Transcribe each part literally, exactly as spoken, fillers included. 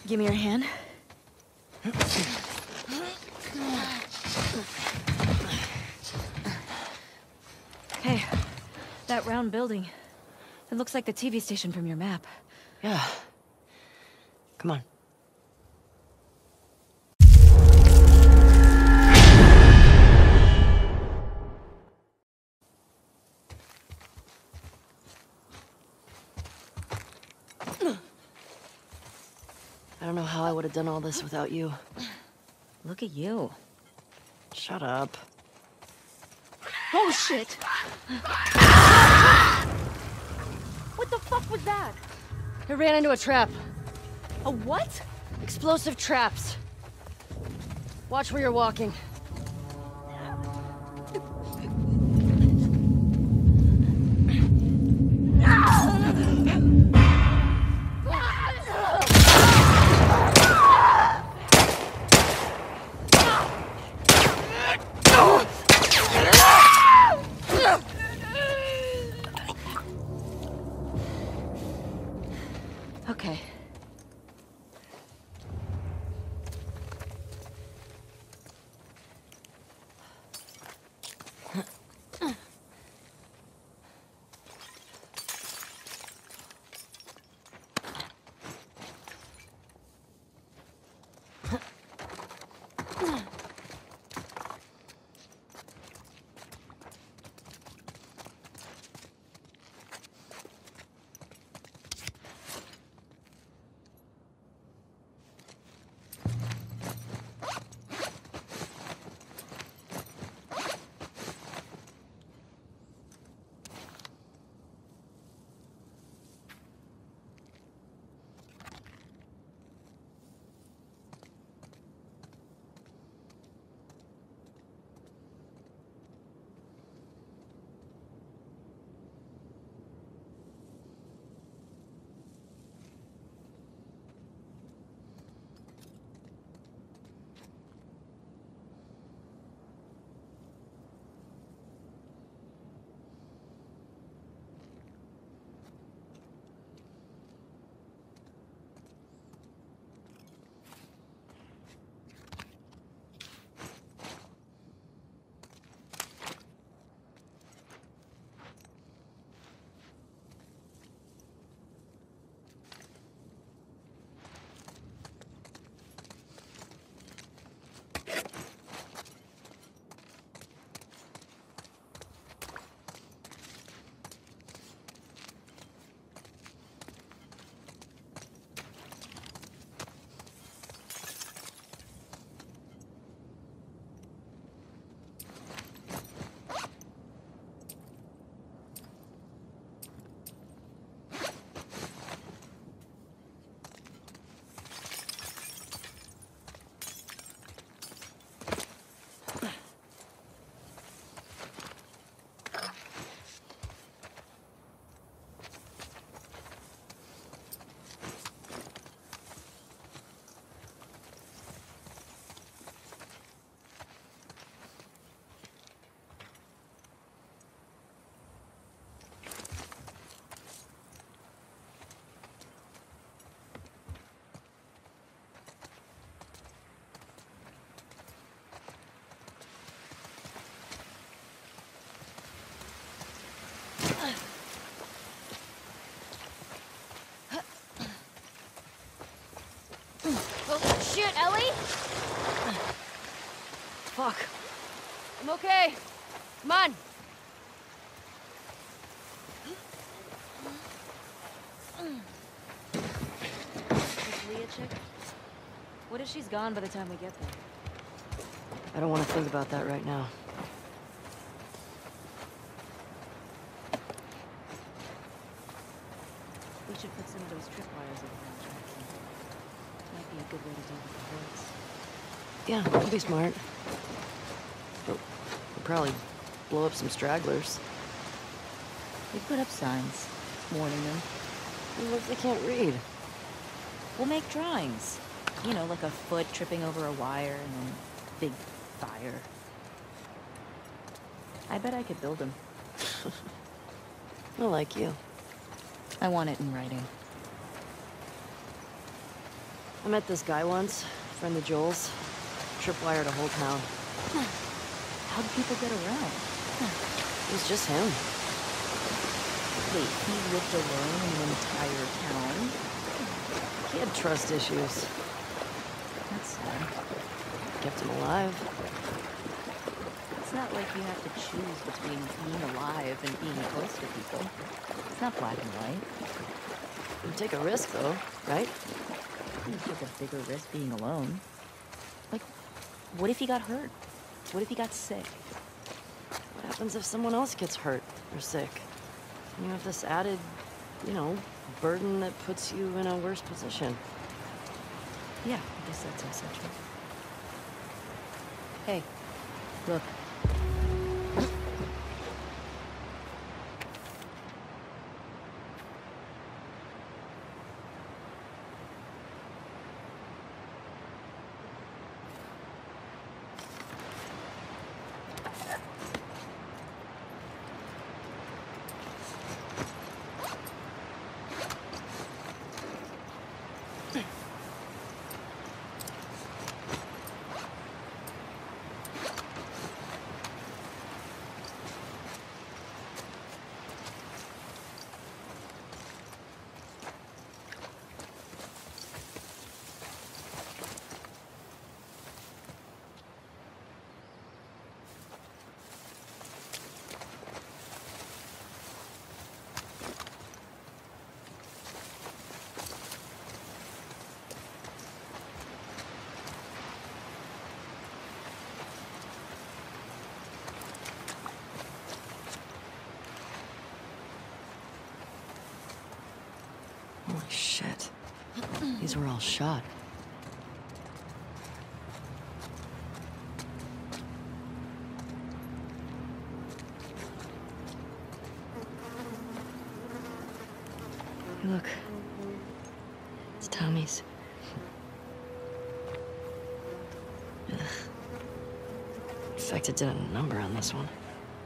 Give me your hand. Hey, that round building. It looks like the T V station from your map. Yeah. Come on. I don't know how I would have done all this without you. Look at you. Shut up. Oh, shit! What the fuck was that? I ran into a trap. A what? Explosive traps. Watch where you're walking. Okay. Oh, shit, Ellie! Fuck. I'm okay. Come on. This Leah chick? What if she's gone by the time we get there? I don't want to think about that right now. We should put some of those tripwires over the tracks. Might be a good way to deal with the hoods. Yeah, that'd be smart. But we'll probably blow up some stragglers. We put up signs, warning them. What if they can't read? We'll make drawings. You know, like a foot tripping over a wire and then big fire. I bet I could build them. I like you. I want it in writing. I met this guy once, friend of Joel's. Tripwired a whole town. How'd people get around? It was just him. Wait, he lived alone in an entire town? He had trust issues. That's sad. Kept him alive. It's not like you have to choose between being alive and being close to people. It's not black and white. You take a risk, though, right? You took a bigger risk being alone. Like, what if he got hurt? What if he got sick? What happens if someone else gets hurt or sick? You have this added, you know, burden that puts you in a worse position. Yeah, I guess that's also true. Hey, Look. holy shit. These were all shot. Hey, look. It's Tommy's. Ugh. Infected did a number on this one.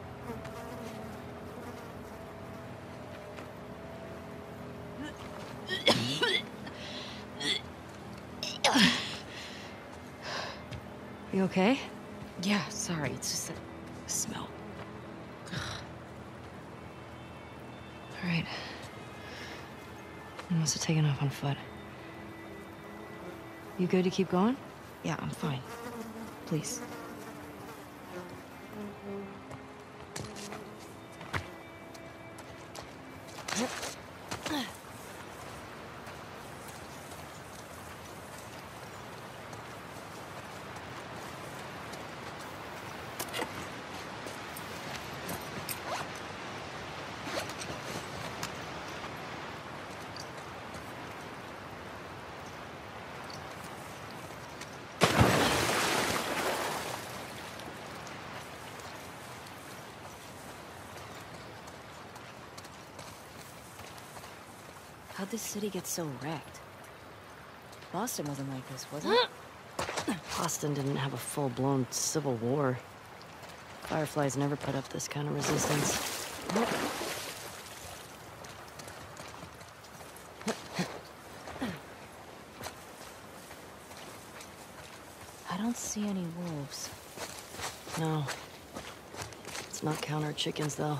You okay? Yeah, sorry, it's just that smell. All right. You must have taken off on foot. You good to keep going? Yeah, I'm fine. Please. How'd this city get so wrecked? Boston wasn't like this, was it? Boston didn't have a full-blown civil war. Fireflies never put up this kind of resistance. I don't see any wolves. No. It's not counter chickens, though.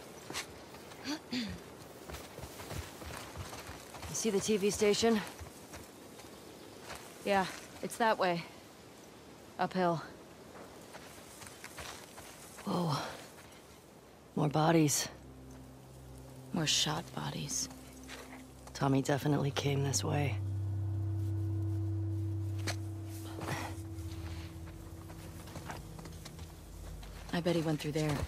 You see the T V station? Yeah, it's that way. Uphill. Whoa. More bodies. More shot bodies. Tommy definitely came this way. I bet he went through there.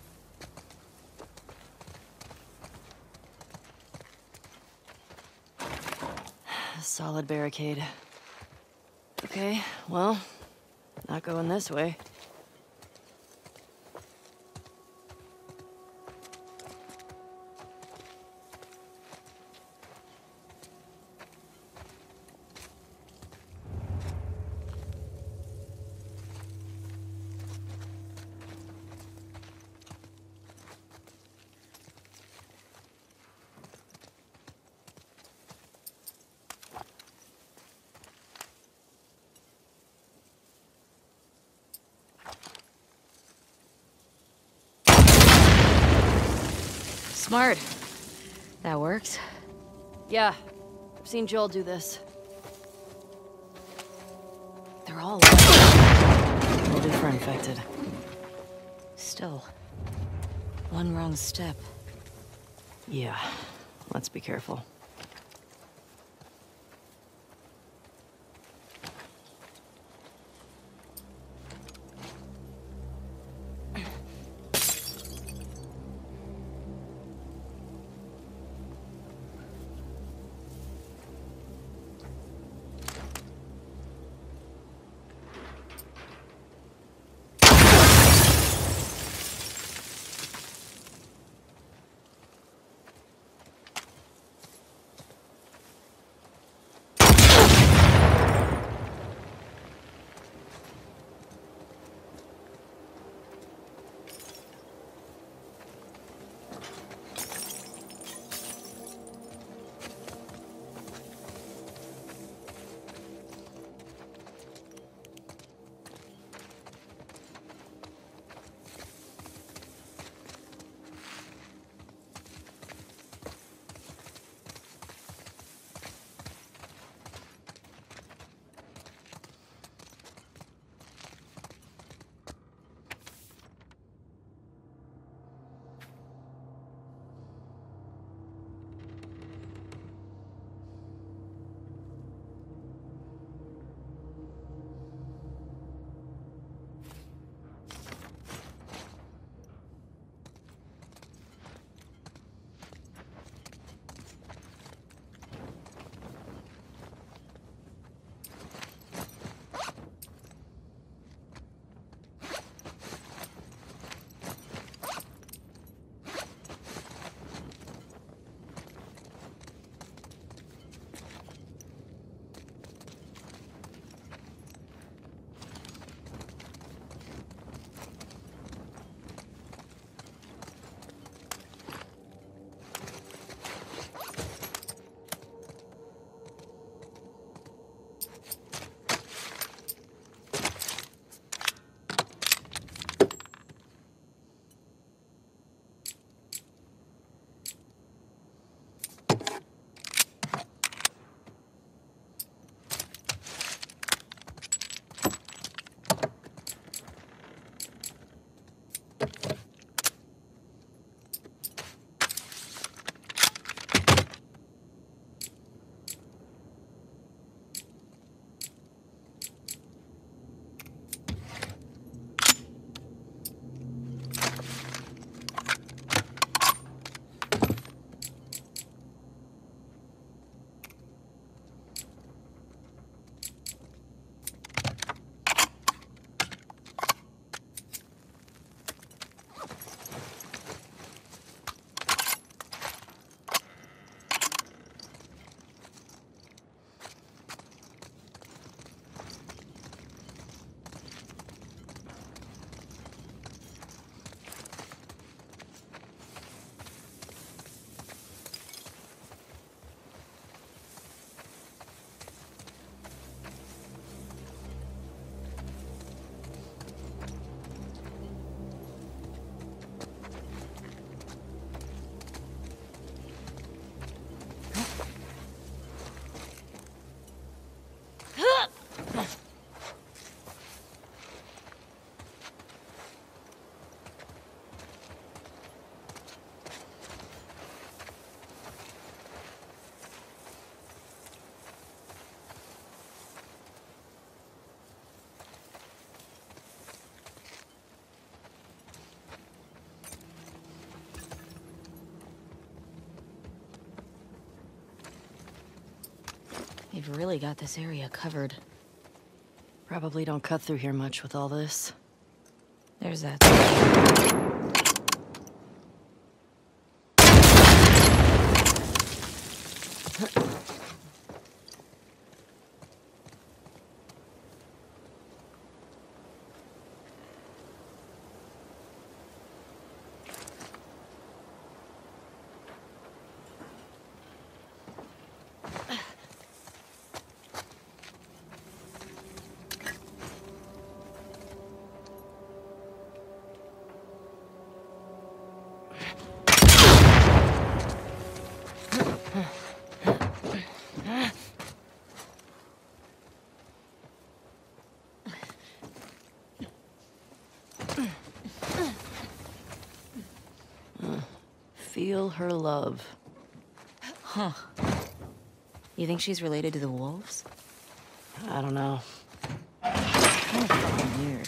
A solid barricade. Okay, well, not going this way. Smart. That works. Yeah, I've seen Joel do this. They're all loaded for infected. Still, one wrong step. Yeah, let's be careful. They've really got this area covered. Probably don't cut through here much with all this. There's that. Feel her love. Huh. You think she's related to the wolves? I don't know. Kind of fucking weird.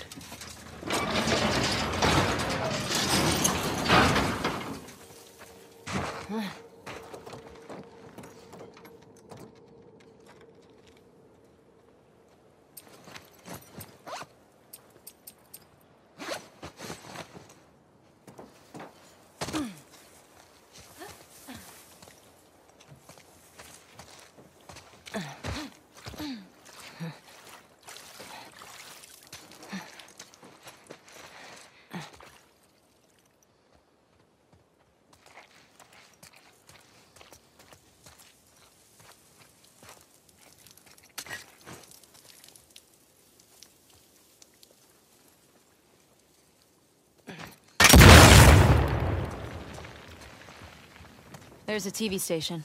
There's a T V station.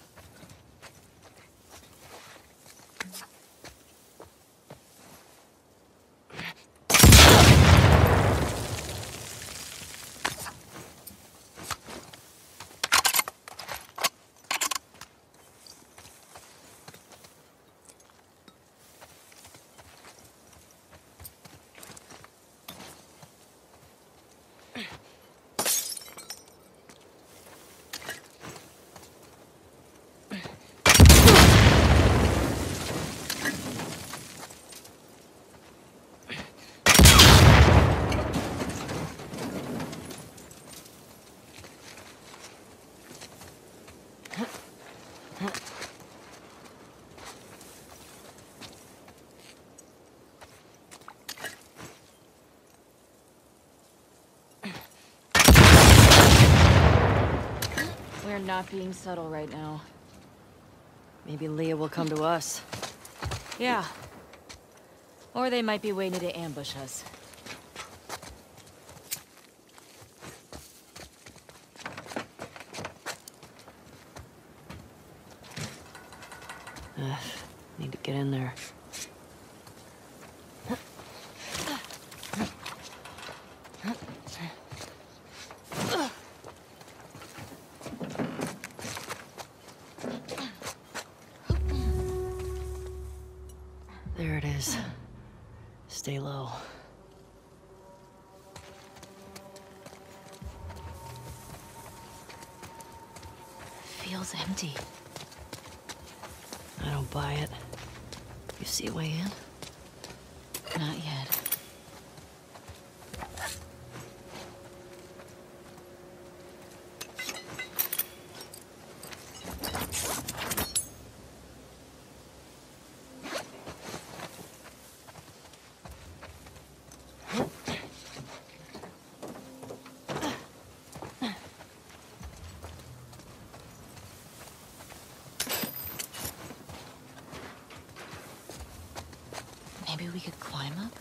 We're not being subtle right now. Maybe Leah will come to us. Yeah. Or they might be waiting to ambush us. Ugh, need to get in there. There it is. Stay low. Feels empty. I don't buy it. You see a way in? Not yet. Maybe we could climb up?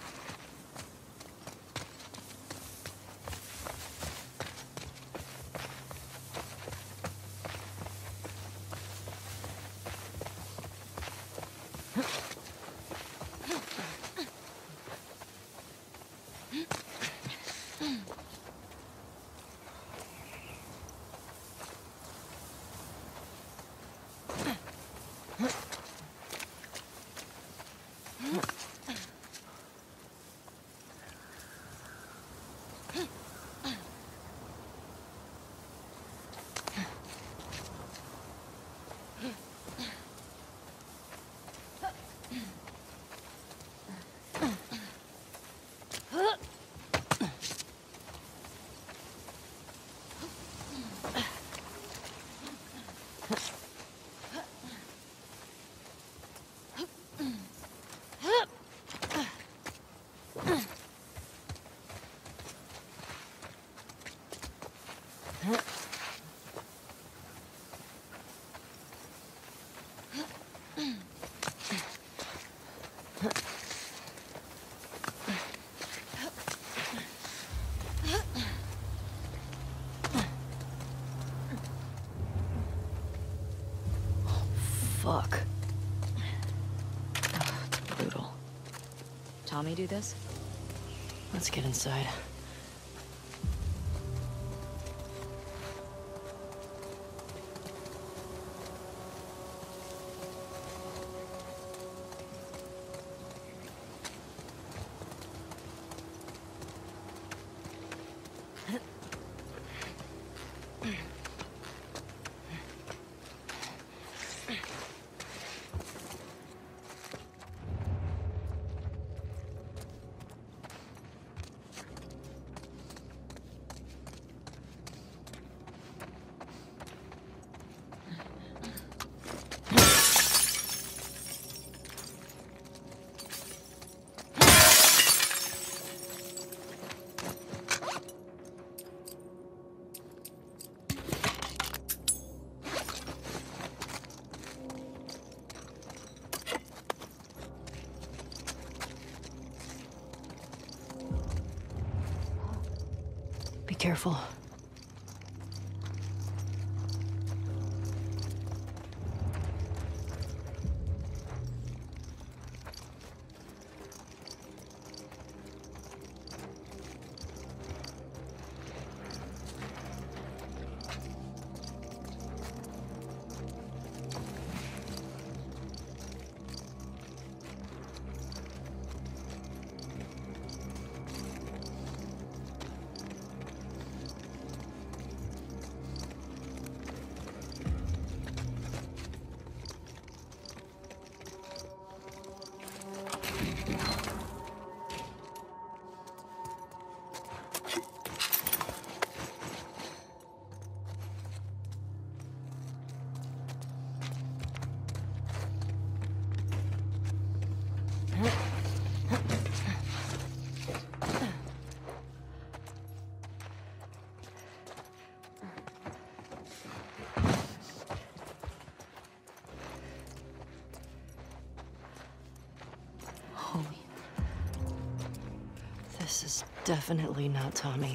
Fuck. Ugh, brutal. Tommy do this? Let's get inside. careful. Holy. This is definitely not Tommy.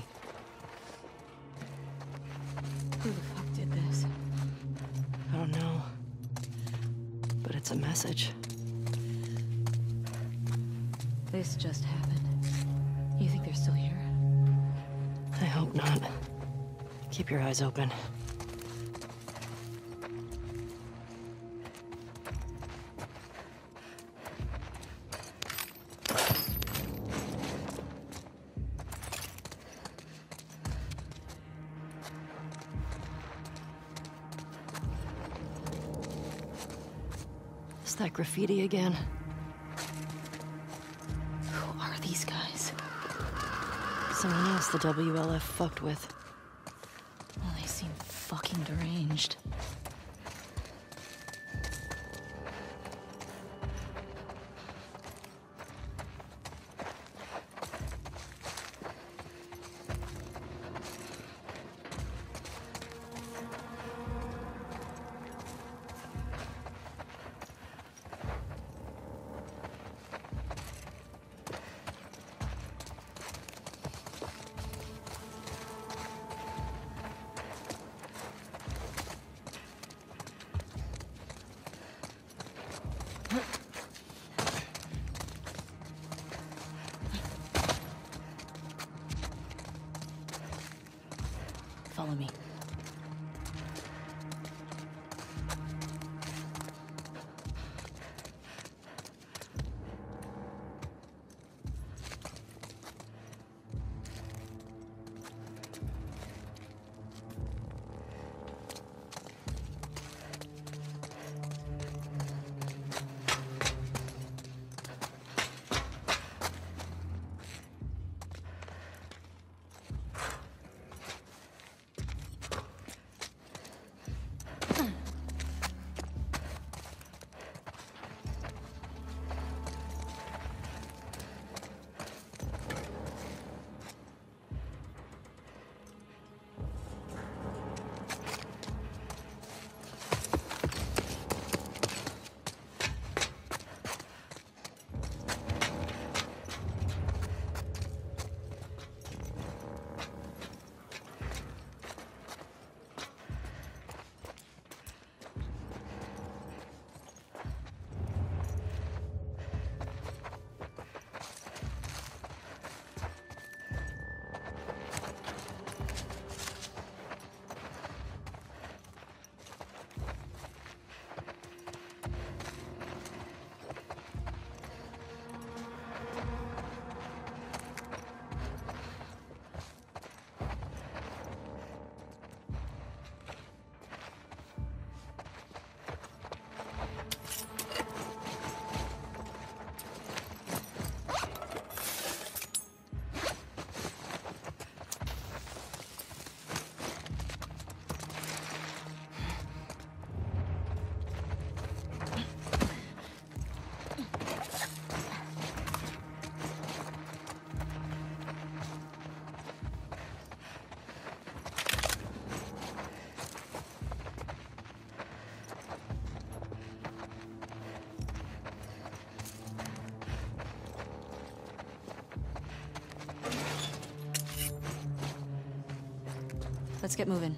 Who the fuck did this? I don't know. But it's a message. This just happened. You think they're still here? I hope not. Keep your eyes open. Is that graffiti again? Who are these guys? Someone else the W L F fucked with. Well, they seem fucking deranged. Follow me. Let's get moving.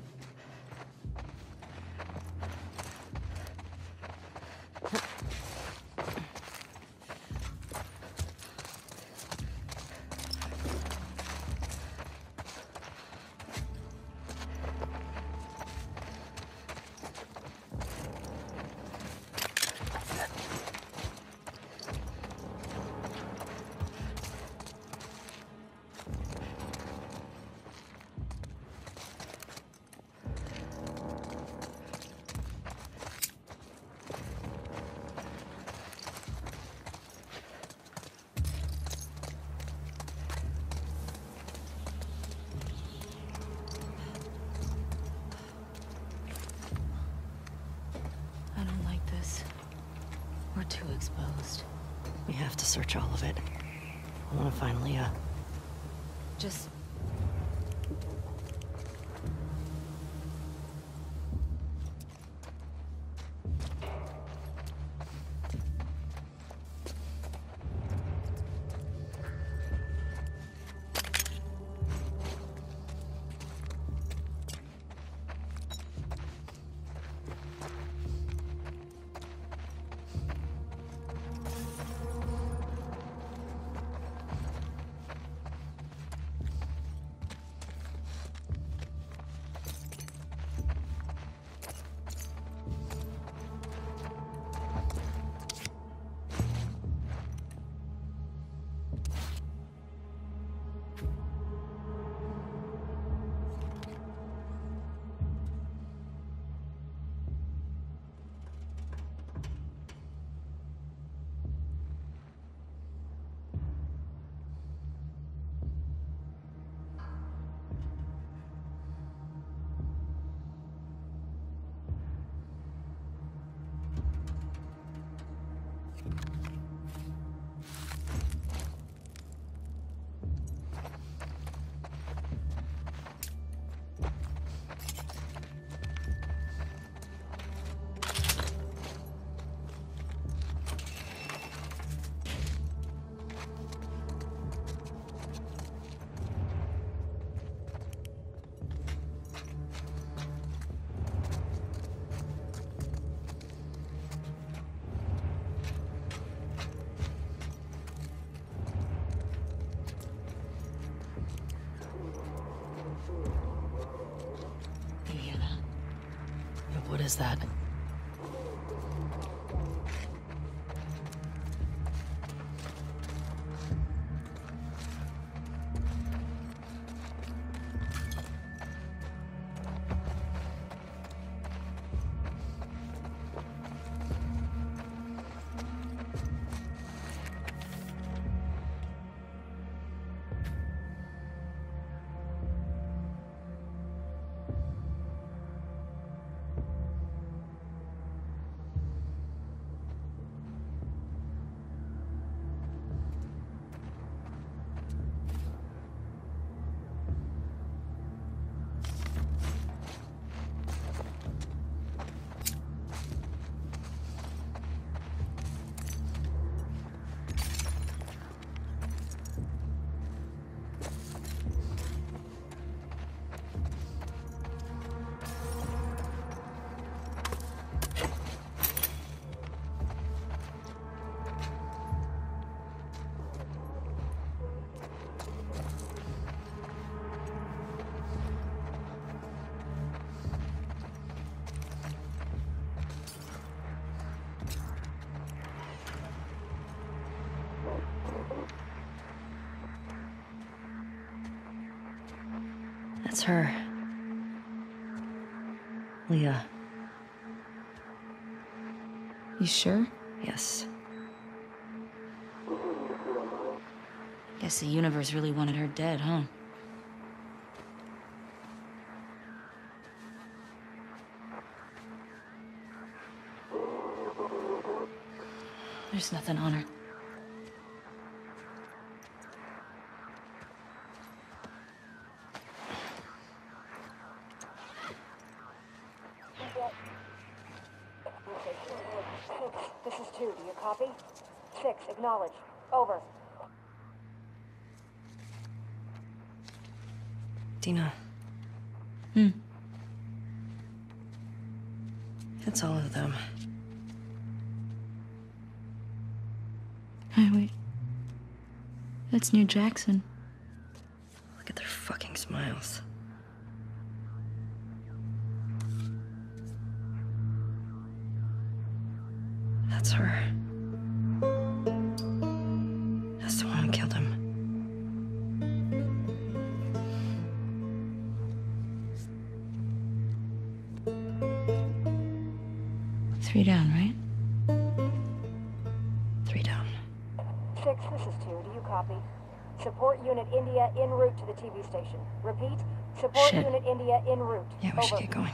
I don't like this. We're too exposed. We have to search all of it. I want to find Leah. Just... What is that? That's her. Leah. You sure? Yes. Guess the universe really wanted her dead, huh? There's nothing on her. This is two. Do you copy? Six, acknowledge. Over. Dina. Hmm. It's all of them. Hey, wait. That's near Jackson. Look at their fucking smiles. That's her. That's the one who killed him. Three down, right? Three down. Six, this is two. Do you copy? Support Unit India en route to the T V station. Repeat, support Shit. Unit India en route. Yeah, we should Over. get going.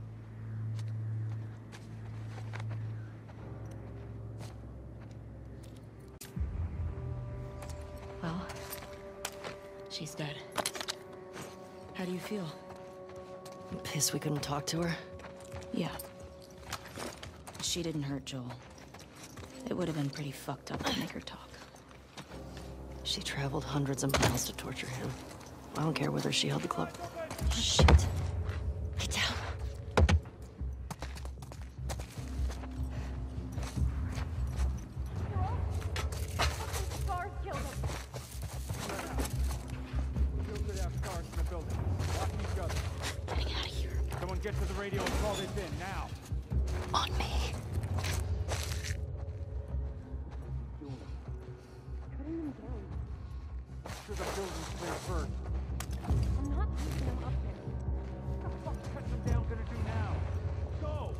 Well, she's dead. How do you feel? I'm pissed we couldn't talk to her. Yeah. She didn't hurt Joel. It would have been pretty fucked up to make her talk. She traveled hundreds of miles to torture him. I don't care whether she held the club. Shit. Get down. Getting out of here. Someone get to the radio and call this in, now. On me. To the building's clear first. I'm not taking them up there. What the fuck cut them down gonna do now? Go!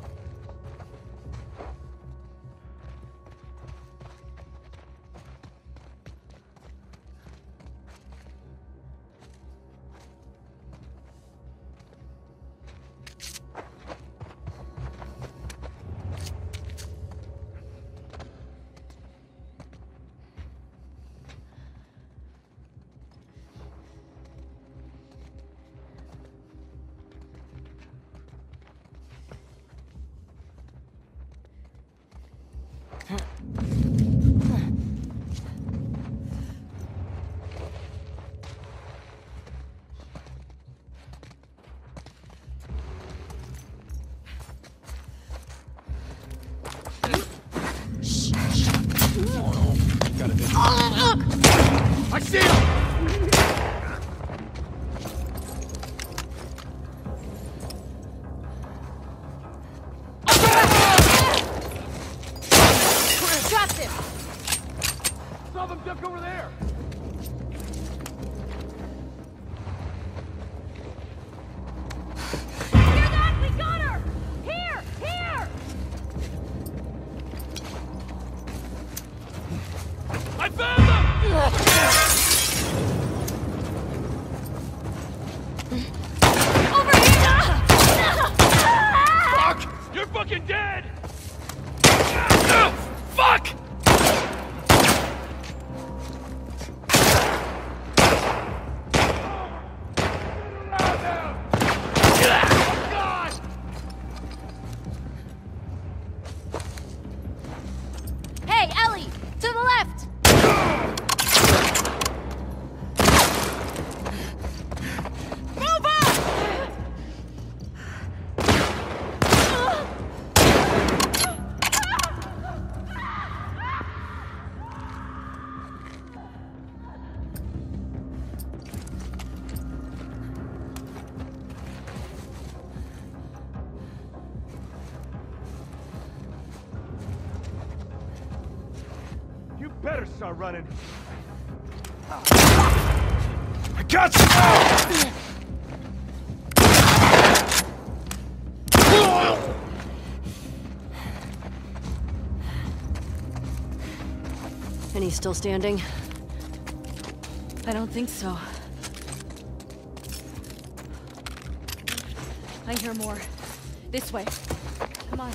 Got it. I see him! Dropped him! Saw them duck over there! Hear that? We got her! Here! Here! I found them! Over here! Fuck! You're fucking dead! Ah, fuck! Hey, Ellie! To the left! Move up! You better start running. I got you! And he's still standing? I don't think so. I hear more. This way. Come on.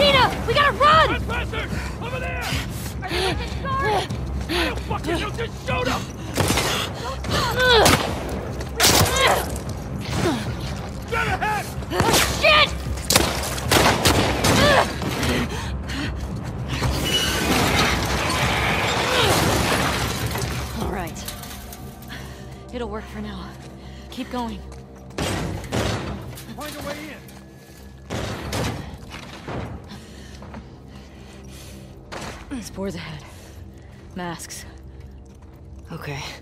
Tina, we gotta run! Trespassers! Over there! I don't fucking know, just shoot him! Get ahead! Oh, shit! All right. It'll work for now. Keep going. Find a way in. Spores ahead. Masks. Okay.